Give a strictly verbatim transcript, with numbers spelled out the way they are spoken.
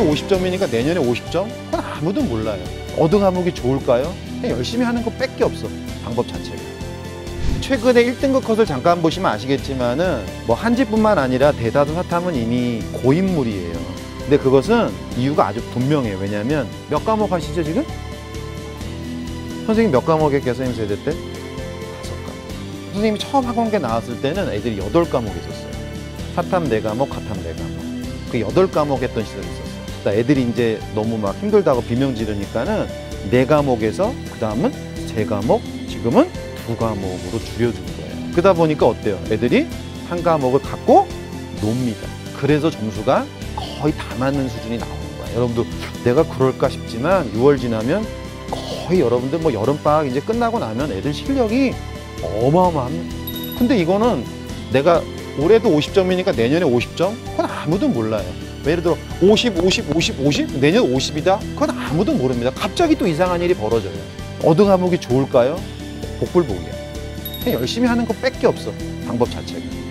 올해도 오십 점이니까 내년에 오십 점? 그건 아무도 몰라요. 어느 과목이 좋을까요? 그냥 열심히 하는 거 밖에 없어, 방법 자체가. 최근에 일 등급 컷을 잠깐 보시면 아시겠지만은 뭐 한지뿐만 아니라 대다수 사탐은 이미 고인물이에요. 근데 그것은 이유가 아주 분명해요. 왜냐하면 몇 과목 하시죠 지금? 선생님 몇 과목에 선생님 세대 때? 다섯 과목. 선생님이 처음 학원계 나왔을 때는 애들이 여덟 과목 있었어요. 사탐 네 과목, 가탐 네 과목. 그 여덟 과목 했던 시절이 있었어요. 그러니까 애들이 이제 너무 막 힘들다고 비명 지르니까는 네 과목에서 그 다음은 세 과목, 지금은 두 과목으로 줄여준 거예요. 그러다 보니까 어때요? 애들이 한 과목을 갖고 놉니다. 그래서 점수가 거의 다 맞는 수준이 나오는 거예요. 여러분도 내가 그럴까 싶지만 유월 지나면 거의 여러분들 뭐 여름방학 이제 끝나고 나면 애들 실력이 어마어마합니다. 근데 이거는 내가 올해도 오십 점이니까 내년에 오십 점? 그건 아무도 몰라요. 예를 들어 오십, 오십, 오십, 오십? 내년 오십이다? 그건 아무도 모릅니다. 갑자기 또 이상한 일이 벌어져요. 어느 과목이 좋을까요? 복불복이야. 그냥 열심히 하는 거 밖에 없어, 방법 자체가.